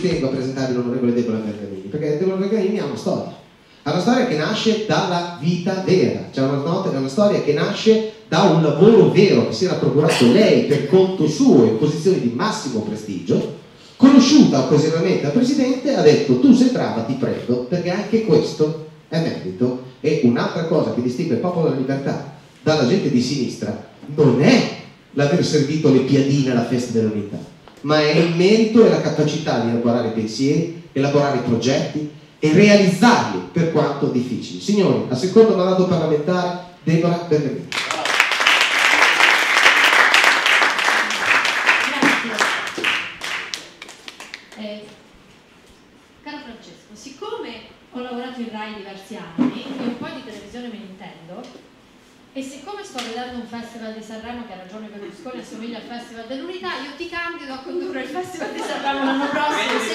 ci tengo a presentare l'onorevole Deborah Bergamini, perché Deborah Bergamini ha una storia. Ha una storia che nasce dalla vita vera, cioè una storia che nasce da un lavoro vero che si era procurato lei per conto suo in posizioni di massimo prestigio, conosciuta occasionalmente dal Presidente, ha detto: tu sei brava, ti prego, perché anche questo è merito. E un'altra cosa che distingue il Popolo della Libertà dalla gente di sinistra non è l'aver servito le piadine alla festa dell'unità, ma è il merito e la capacità di elaborare i pensieri, elaborare i progetti e realizzarli per quanto difficili. Signori, al secondo mandato parlamentare, Deborah Bergamini. Caro Francesco, siccome ho lavorato in Rai diversi anni e un po' di televisione me ne intendo, e siccome sto vedendo un festival di Sanremo che ha ragione Berlusconi assomiglia al Festival dell'Unità, io ti candido a condurre il Festival di Sanremo l'anno prossimo. Se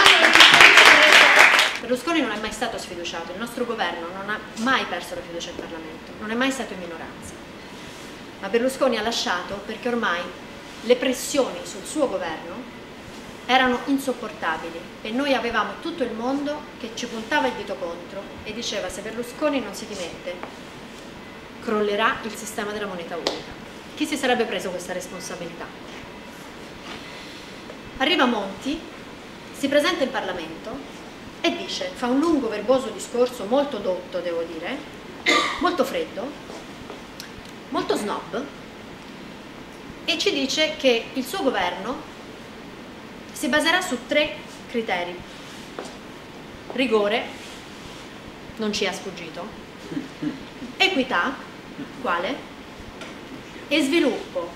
Berlusconi non è mai stato sfiduciato, il nostro governo non ha mai perso la fiducia in Parlamento, non è mai stato in minoranza, ma Berlusconi ha lasciato perché ormai le pressioni sul suo governo erano insopportabili e noi avevamo tutto il mondo che ci puntava il dito contro e diceva: se Berlusconi non si dimette crollerà il sistema della moneta unica. Chi si sarebbe preso questa responsabilità? Arriva Monti, si presenta in Parlamento e dice, fa un lungo verboso discorso molto dotto, devo dire, molto freddo, molto snob, e ci dice che il suo governo si baserà su 3 criteri: rigore, non ci è sfuggito, equità, quale? E sviluppo.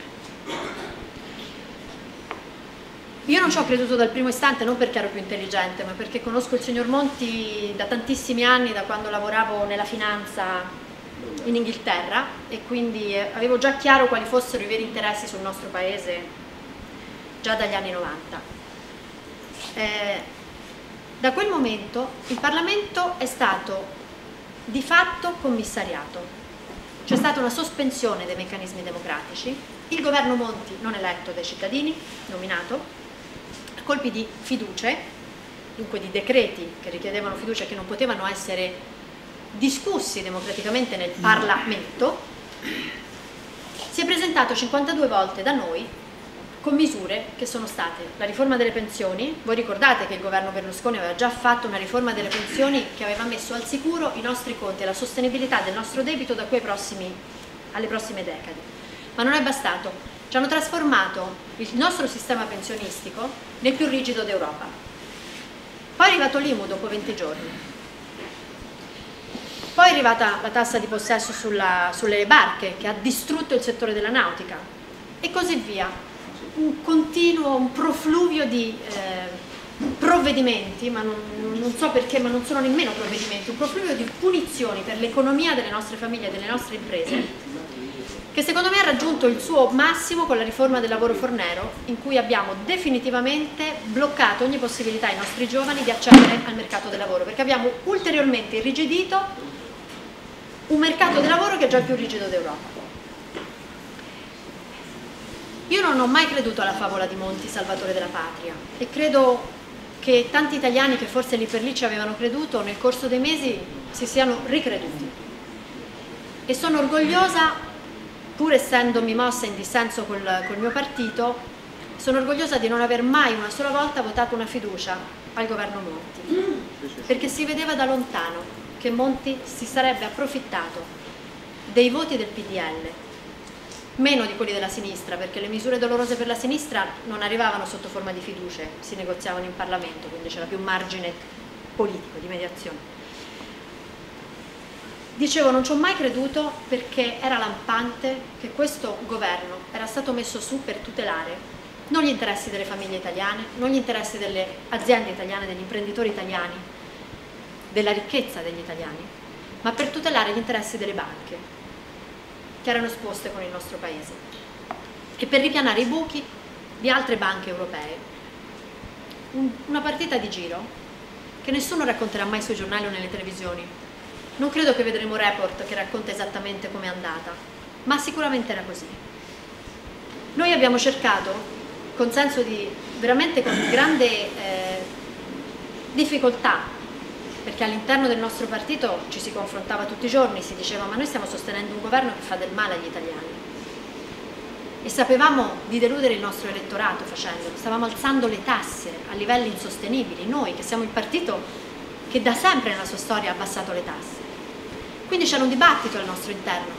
Io non ci ho creduto dal primo istante, non perché ero più intelligente, ma perché conosco il signor Monti da tantissimi anni, da quando lavoravo nella finanza in Inghilterra, e quindi avevo già chiaro quali fossero i veri interessi sul nostro paese già dagli anni 90. Da quel momento il Parlamento è stato di fatto commissariato, c'è stata una sospensione dei meccanismi democratici, il governo Monti non eletto dai cittadini, nominato, a colpi di fiducie, dunque di decreti che richiedevano fiducia e che non potevano essere discussi democraticamente nel Parlamento, si è presentato 52 volte da noi con misure che sono state la riforma delle pensioni. Voi ricordate che il governo Berlusconi aveva già fatto una riforma delle pensioni che aveva messo al sicuro i nostri conti e la sostenibilità del nostro debito da qui alle prossime decadi. Ma non è bastato, ci hanno trasformato il nostro sistema pensionistico nel più rigido d'Europa. Poi è arrivato l'IMU dopo 20 giorni, poi è arrivata la tassa di possesso sulle barche che ha distrutto il settore della nautica e così via. Un profluvio di provvedimenti, ma non so perché, ma non sono nemmeno provvedimenti, un profluvio di punizioni per l'economia delle nostre famiglie e delle nostre imprese, che secondo me ha raggiunto il suo massimo con la riforma del lavoro fornero, in cui abbiamo definitivamente bloccato ogni possibilità ai nostri giovani di accedere al mercato del lavoro, perché abbiamo ulteriormente irrigidito un mercato del lavoro che è già il più rigido d'Europa. Io non ho mai creduto alla favola di Monti, Salvatore della Patria, e credo che tanti italiani che forse lì per lì ci avevano creduto nel corso dei mesi si siano ricreduti. E sono orgogliosa, pur essendomi mossa in dissenso col mio partito, sono orgogliosa di non aver mai una sola volta votato una fiducia al governo Monti, perché si vedeva da lontano che Monti si sarebbe approfittato dei voti del PDL, meno di quelli della sinistra, perché le misure dolorose per la sinistra non arrivavano sotto forma di fiducie, si negoziavano in Parlamento, quindi c'era più margine politico di mediazione. Dicevo, non ci ho mai creduto perché era lampante che questo governo era stato messo su per tutelare non gli interessi delle famiglie italiane, non gli interessi delle aziende italiane, degli imprenditori italiani, della ricchezza degli italiani, ma per tutelare gli interessi delle banche che erano esposte con il nostro paese e per ripianare i buchi di altre banche europee. Una partita di giro che nessuno racconterà mai sui giornali o nelle televisioni. Non credo che vedremo report che racconta esattamente com'è andata, ma sicuramente era così. Noi abbiamo cercato, con senso di veramente con grande difficoltà, perché all'interno del nostro partito ci si confrontava tutti i giorni, si diceva ma noi stiamo sostenendo un governo che fa del male agli italiani. E sapevamo di deludere il nostro elettorato facendolo, stavamo alzando le tasse a livelli insostenibili, noi che siamo il partito che da sempre nella sua storia ha abbassato le tasse. Quindi c'era un dibattito al nostro interno.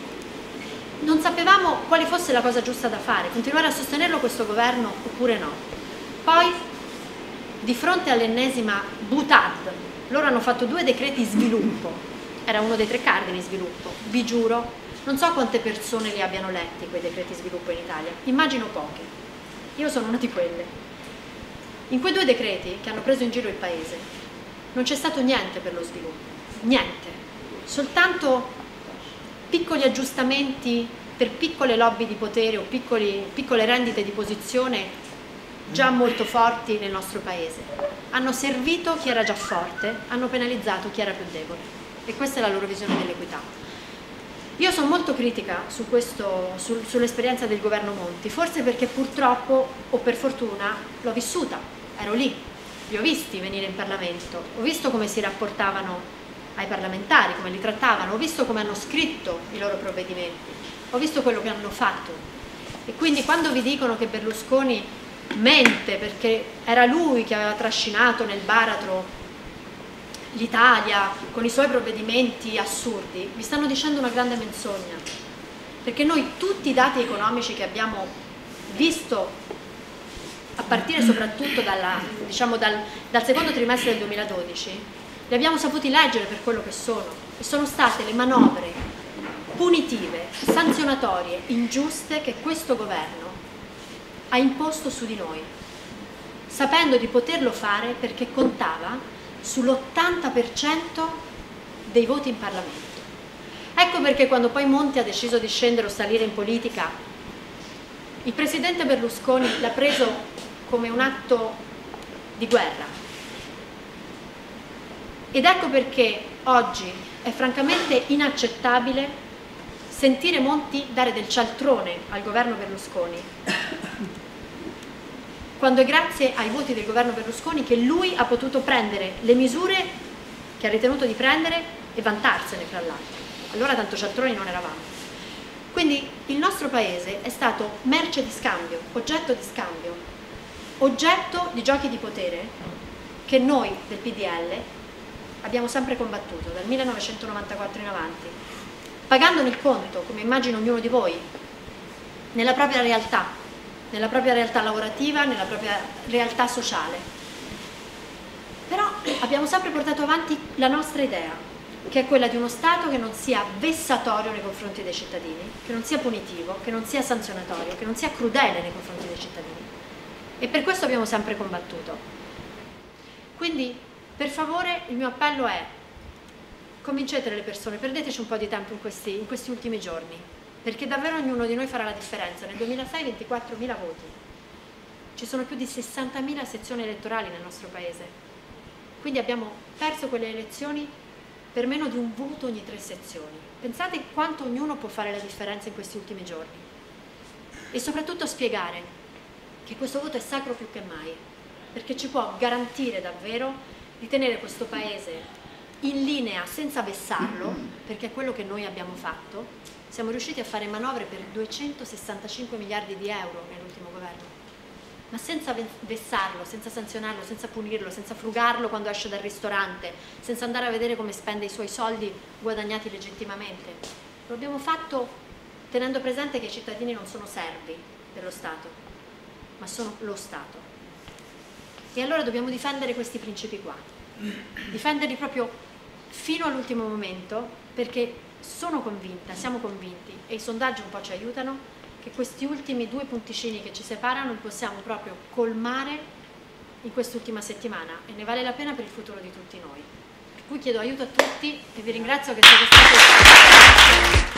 Non sapevamo quale fosse la cosa giusta da fare, continuare a sostenerlo questo governo oppure no. Poi, di fronte all'ennesima boutade, loro hanno fatto 2 decreti sviluppo, era uno dei 3 cardini sviluppo, vi giuro, non so quante persone li abbiano letti quei decreti sviluppo in Italia, immagino poche, io sono una di quelle. In quei 2 decreti che hanno preso in giro il paese non c'è stato niente per lo sviluppo, niente, soltanto piccoli aggiustamenti per piccole lobby di potere o piccole rendite di posizione già molto forti nel nostro paese. Hanno servito chi era già forte, hanno penalizzato chi era più debole e questa è la loro visione dell'equità. Io sono molto critica su sull'esperienza del governo Monti, forse perché purtroppo o per fortuna l'ho vissuta, ero lì, li ho visti venire in Parlamento, ho visto come si rapportavano ai parlamentari, come li trattavano, ho visto come hanno scritto i loro provvedimenti, ho visto quello che hanno fatto e quindi quando vi dicono che Berlusconi mente perché era lui che aveva trascinato nel baratro l'Italia con i suoi provvedimenti assurdi, vi stanno dicendo una grande menzogna, perché noi tutti i dati economici che abbiamo visto a partire soprattutto dal secondo trimestre del 2012 li abbiamo saputi leggere per quello che sono e sono state le manovre punitive, sanzionatorie, ingiuste che questo governo ha imposto su di noi, sapendo di poterlo fare perché contava sull'80% dei voti in Parlamento. Ecco perché quando poi Monti ha deciso di scendere o salire in politica, il presidente Berlusconi l'ha preso come un atto di guerra. Ed ecco perché oggi è francamente inaccettabile sentire Monti dare del cialtrone al governo Berlusconi, quando è grazie ai voti del governo Berlusconi che lui ha potuto prendere le misure che ha ritenuto di prendere e vantarsene fra l'altro. Allora tanto cialtroni non eravamo. Quindi il nostro paese è stato merce di scambio, oggetto di giochi di potere che noi del PDL abbiamo sempre combattuto dal 1994 in avanti, pagandone il conto, come immagino ognuno di voi, nella propria realtà lavorativa, nella propria realtà sociale. Però abbiamo sempre portato avanti la nostra idea, che è quella di uno Stato che non sia vessatorio nei confronti dei cittadini, che non sia punitivo, che non sia sanzionatorio, che non sia crudele nei confronti dei cittadini. E per questo abbiamo sempre combattuto. Quindi, per favore, il mio appello è: convincete le persone, perdeteci un po' di tempo in questi ultimi giorni, perché davvero ognuno di noi farà la differenza. Nel 2006 24.000 voti, ci sono più di 60.000 sezioni elettorali nel nostro paese, quindi abbiamo perso quelle elezioni per meno di un voto ogni 3 sezioni. Pensate quanto ognuno può fare la differenza in questi ultimi giorni e soprattutto spiegare che questo voto è sacro più che mai, perché ci può garantire davvero di tenere questo paese in linea senza vessarlo, perché è quello che noi abbiamo fatto. Siamo riusciti a fare manovre per 265 miliardi di euro nell'ultimo governo, ma senza vessarlo, senza sanzionarlo, senza punirlo, senza frugarlo quando esce dal ristorante, senza andare a vedere come spende i suoi soldi guadagnati legittimamente. Lo abbiamo fatto tenendo presente che i cittadini non sono servi dello Stato, ma sono lo Stato. E allora dobbiamo difendere questi principi qua, difenderli proprio fino all'ultimo momento, perché sono convinta, siamo convinti, e i sondaggi un po' ci aiutano, che questi ultimi 2 punticini che ci separano li possiamo proprio colmare in quest'ultima settimana, e ne vale la pena per il futuro di tutti noi. Per cui chiedo aiuto a tutti e vi ringrazio che siete stati